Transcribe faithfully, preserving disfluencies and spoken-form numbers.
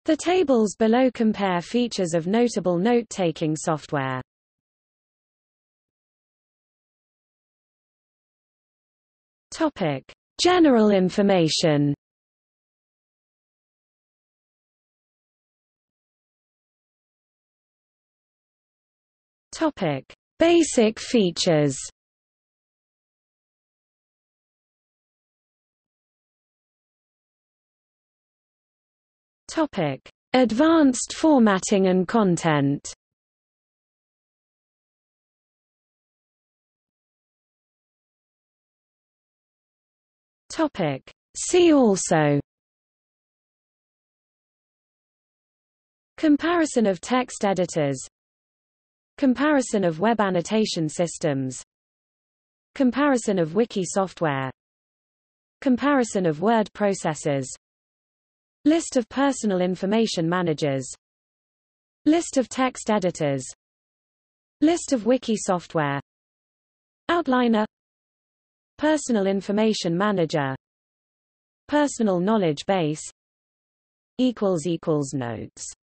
The tables below compare features of notable note-taking software. Topic: General information. Topic: Basic features. Topic: Advanced formatting and content. Topic: See also. Comparison of text editors. Comparison of web annotation systems. Comparison of wiki software. Comparison of word processors. List of personal information managers. List of text editors. List of wiki software. Outliner. Personal information manager. Personal knowledge base. Notes